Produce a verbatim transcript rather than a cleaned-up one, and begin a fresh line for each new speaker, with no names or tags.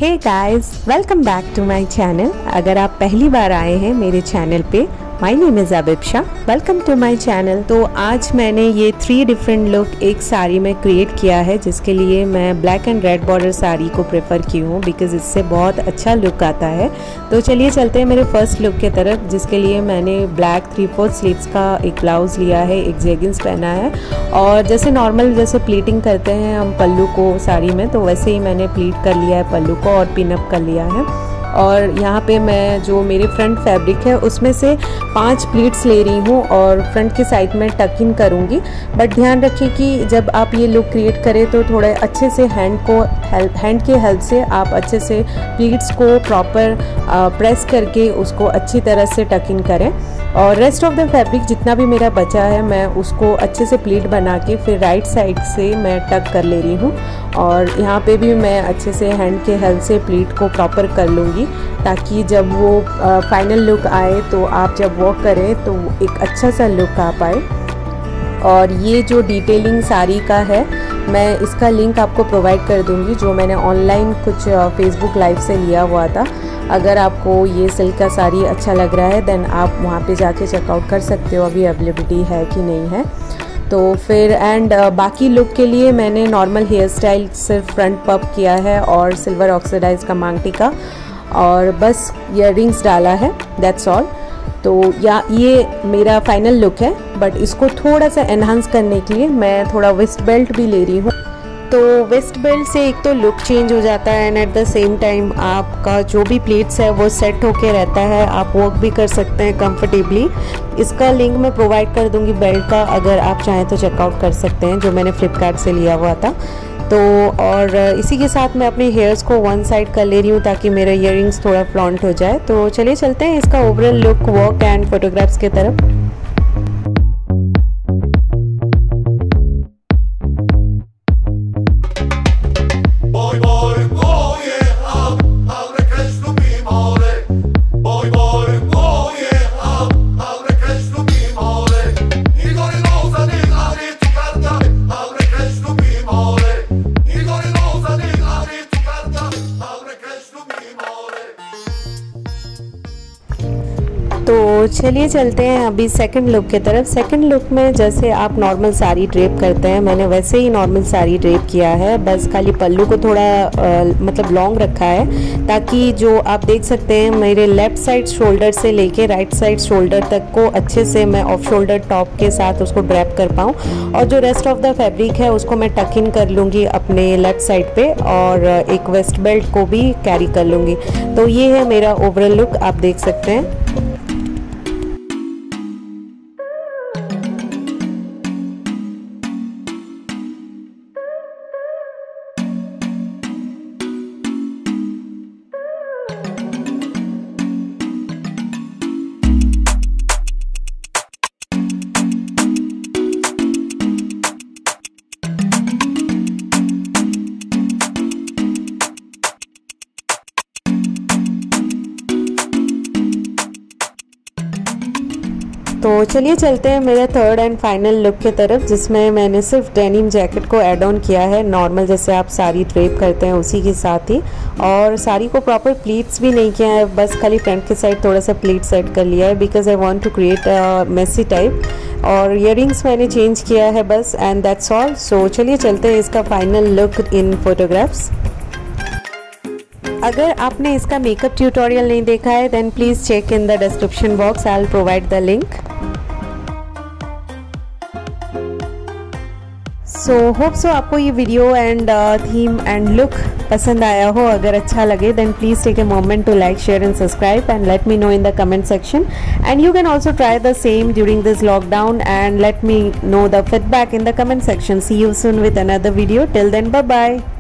Hey guys, welcome back to my channel. अगर आप पहली बार आए हैं मेरे चैनल पे, my name is Abipsha, welcome to my channel. तो आज मैंने ये थ्री डिफरेंट लुक एक साड़ी में क्रिएट किया है, जिसके लिए मैं black and red border sari को प्रेफर की हूँ बिकॉज़ इससे बहुत अच्छा लुक आता है। तो चलिए चलते हैं मेरे फर्स्ट लुक के तरफ, जिसके लिए मैंने ब्लैक थ्री फोर्थ स्लीव्स का एक ब्लाउज़ लिया है, एक जेगिंग्स पहना है और जैसे नॉर्मल जैसे प्लीटिंग करते हैं हम पल्लू को साड़ी में, तो वैसे ही मैंने प्लीट कर लिया है पल्लू को और पिन अप कर लिया है। और यहाँ पे मैं जो मेरे फ्रंट फैब्रिक है उसमें से पांच प्लीट्स ले रही हूँ और फ्रंट के साइड में टक इन करूँगी। बट ध्यान रखिए कि जब आप ये लुक क्रिएट करें तो थोड़े अच्छे से हैंड को हेल्प हैंड के हेल्प से आप अच्छे से प्लीट्स को प्रॉपर प्रेस करके उसको अच्छी तरह से टक इन करें। और रेस्ट ऑफ द फैब्रिक जितना भी मेरा बचा है मैं उसको अच्छे से प्लीट बना के फिर राइट साइड से मैं टक कर ले रही हूँ। और यहाँ पे भी मैं अच्छे से हैंड के हेल्प से प्लीट को प्रॉपर कर लूँगी, ताकि जब वो फाइनल लुक आए तो आप जब वॉक करें तो एक अच्छा सा लुक आ पाए। और ये जो डिटेलिंग साड़ी का है मैं इसका लिंक आपको प्रोवाइड कर दूँगी, जो मैंने ऑनलाइन कुछ फेसबुक लाइव से लिया हुआ था। अगर आपको ये सिल्क का साड़ी अच्छा लग रहा है देन आप वहाँ पे जाके चेकआउट कर सकते हो अभी अवेलेबिलिटी है कि नहीं है। तो फिर एंड uh, बाकी लुक के लिए मैंने नॉर्मल हेयर स्टाइल सिर्फ फ्रंट पप किया है और सिल्वर ऑक्सीडाइज का मांग टीका और बस ईयररिंग्स डाला है, दैट्स ऑल। तो या ये मेरा फाइनल लुक है, बट इसको थोड़ा सा एनहांस करने के लिए मैं थोड़ा वेस्ट बेल्ट भी ले रही हूँ। तो वेस्ट बेल्ट से एक तो लुक चेंज हो जाता है and at the same time आपका जो भी प्लेट्स है वो सेट होके रहता है, आप वर्क भी कर सकते हैं कंफर्टेबली। इसका लिंक मैं प्रोवाइड कर दूंगी बेल्ट का, अगर आप चाहें तो चेकआउट कर सकते हैं, जो मैंने फ्लिपकार्ट से लिया हुआ था। तो और इसी के साथ मैं अपने हेयर्स को वन साइड कर ले रही हूँ ताकि मेरे ईयररिंग्स थोड़ा फ्लॉन्ट हो जाए। तो चलिए चलते हैं इसका overall look work and photographs की तरफ। तो चलिए चलते हैं अभी सेकंड लुक की तरफ। सेकंड लुक में जैसे आप नॉर्मल साड़ी ड्रेप करते हैं, मैंने वैसे ही नॉर्मल साड़ी ड्रेप किया है, बस खाली पल्लू को थोड़ा आ, मतलब लॉन्ग रखा है, ताकि जो आप देख सकते हैं मेरे लेफ्ट साइड शोल्डर से लेके राइट साइड शोल्डर तक को अच्छे से मैं ऑफ शोल्डर टॉप के साथ उसको ड्रेप कर पाऊँ। और जो रेस्ट ऑफ द फैब्रिक है उसको मैं टक इन कर लूँगी अपने लेफ्ट साइड पे और एक वेस्ट बेल्ट को भी कैरी कर लूँगी। तो ये है मेरा ओवरऑल लुक, आप देख सकते हैं। तो चलिए चलते हैं मेरे थर्ड एंड फाइनल लुक की तरफ, जिसमें मैंने सिर्फ डेनिम जैकेट को ऐड ऑन किया है, नॉर्मल जैसे आप साड़ी ड्रेप करते हैं उसी के साथ ही। और साड़ी को प्रॉपर प्लीट्स भी नहीं किया है, बस खाली फ्रंट के साइड थोड़ा सा प्लीट सेट कर लिया है because I want to create a messy type. और ईयररिंग्स मैंने चेंज किया है बस, एंड दैट्स ऑल। सो चलिए चलते हैं इसका फाइनल लुक इन फोटोग्राफ्स। अगर आपने इसका मेकअप ट्यूटोरियल नहीं देखा है then please check in the description box, I will provide the link. So hope so आपको ये video and theme and look पसंद आया हो। अगर अच्छा लगे then please take a moment to like, share and subscribe and let me know in the comment section. And you can also try the same during this lockdown and let me know the feedback in the comment section. See you soon with another video. Till then, bye bye.